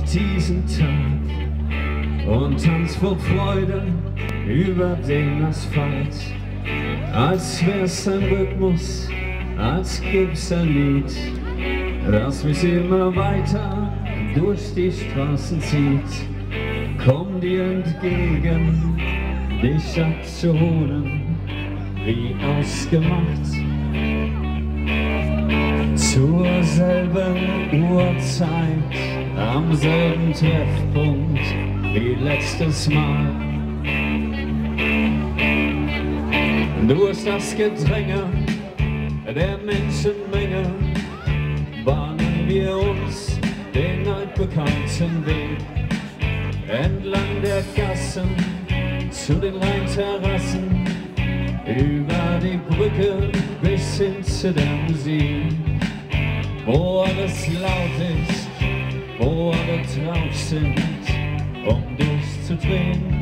diesen Tag und tanz vor Freude über den Asphalt, als wär's ein Rhythmus, als gäb's ein Lied, das mich immer weiter durch die Straßen zieht. Komm dir entgegen, dich abzuholen, wie ausgemacht. Zur selben Uhrzeit, am selben Treffpunkt wie letztes Mal. Durch das Gedränge der Menschenmenge bahnen wir uns den altbekannten Weg entlang der Gassen zu den Rheinterrassen, über die Brücke bis hin zu der Musik, wo alles laut ist, wo alle drauf sind, um durchzudrehen,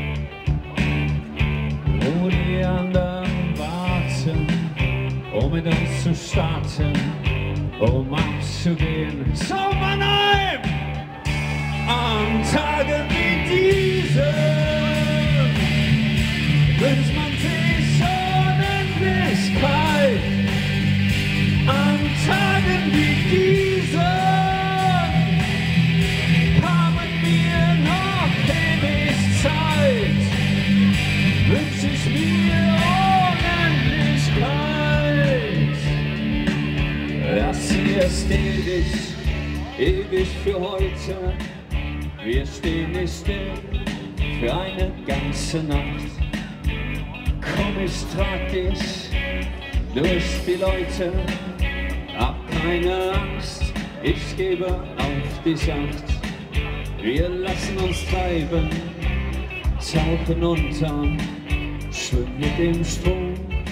wo die anderen warten, um mit uns zu starten, um abzugehen. So Mannheim! An Tagen wie diesen wünscht man sich Unendlichkeit. An Tagen wie diesen haben wir noch ewig Zeit. Wünsch ich mir Unendlichkeit. Das hier ist ewig für heute. Wir stehen nicht still für eine ganze Nacht. Komm, ich trag dich durch die Leute, hab keine Angst, ich gebe auf dich Acht. Wir lassen uns treiben, tauchen unter, schwimmen mit dem Strom.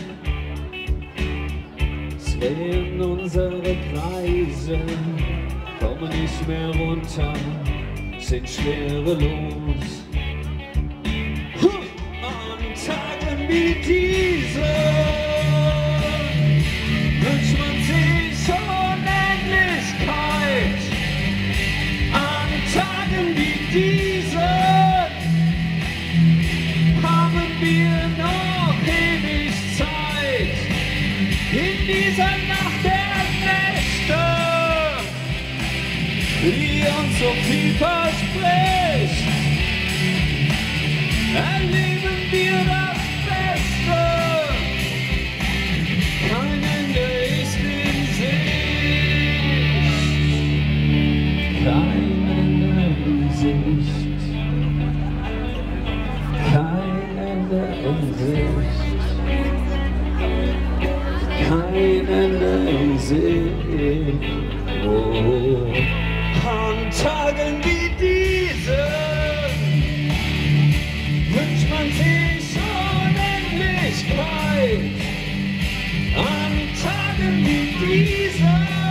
Drehen unsere Kreise, kommen nicht mehr runter, sind schwerelos. An Tagen wie diesen wünscht man sich Unendlichkeit. An Tagen wie diesen haben wir noch ewig Zeit. In dieser Nacht der Nächte, die uns so viel verspricht, erleben wir das Beste. Kein Ende ist in Sicht. Kein Ende in Sicht. Kein Ende in Sicht. Kein Ende in Sicht. Oh. An Tagen wie diesen wünscht man sich Unendlichkeit. An Tagen wie diesen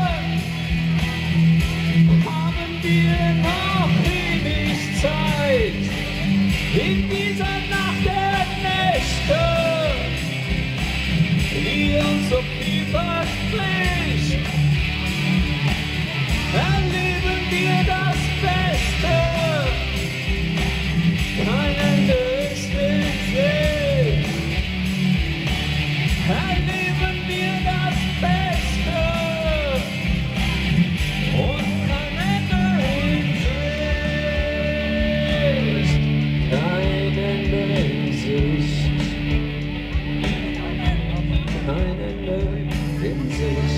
haben wir noch ewig Zeit. In dieser Nacht der Nächte, die uns so viel verspricht, erleben wir das Beste. Kein Ende ist in Sicht. Erleben wir das Beste. Und kein Ende in Sicht. Kein Ende in Sicht. Kein Ende in Sicht.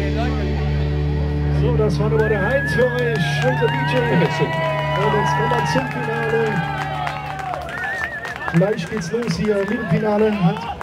So, das war Nummer 1 für euch, unser DJ. Und jetzt kommen wir zum Finale. Gleich geht's los hier, Mittelfinale.